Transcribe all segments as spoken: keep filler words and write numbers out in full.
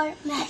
और मैं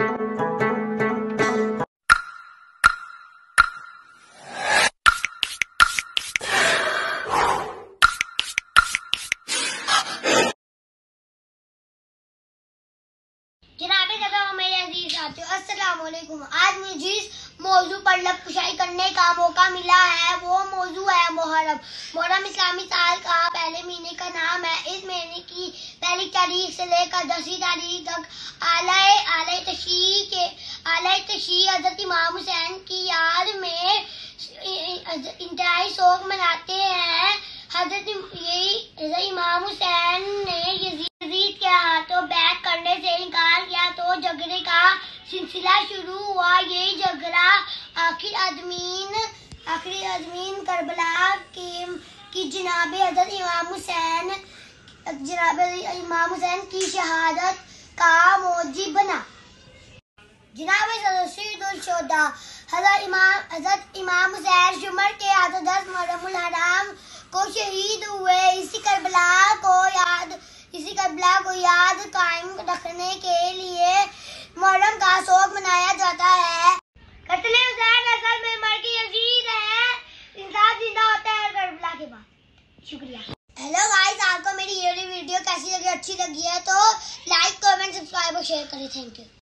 जनाबे जगह मेरे अजीज साथियों अस्सलाम वालेकुम। आज मुझे जिस मौजू पर लबकुशाई करने का मौका मिला है वो मौजू है मुहर्रम। मुहर्रम इस्लामी साल का पहले महीने का नाम है। इस महीने की पहली तारीख से लेकर दसवीं तारीख तक आलाए आलाए तशरीह के आलाए तशरीह हज़रत इमाम हुसैन की याद में इंतहाई शौक मनाते हैं। हज़रत यही इमाम हुसैन ने यजीद के हाथों बैत करने से इनकार किया तो झगड़े का सिलसिला शुरू हुआ। यही झगड़ा आखिर अजमीन आखिरी अजमीन करबला की, की जनाब हज़रत इमाम हुसैन जनाब इमाम हुसैन की शहादत का मौजिब बना। जनाब शहीदुल-शुहदा हज़रत इमाम हज़रत इमाम हुसैन शुमर के हाथों दस मुहर्रमुल हराम को शहीद हुए। इसी करबला को याद इसी करबला को याद कायम रखने के लिए मुहर्रम का शौक मनाया जाता है। कत्ल हुसैन असल में मर यजीद है। इंसान जिंदा होता है करबला के बाद। शुक्रिया। हेलो गाइस, आपको मेरी ये वीडियो कैसी लगी? अच्छी लगी है तो लाइक कमेंट सब्सक्राइब और शेयर करें। Thank you.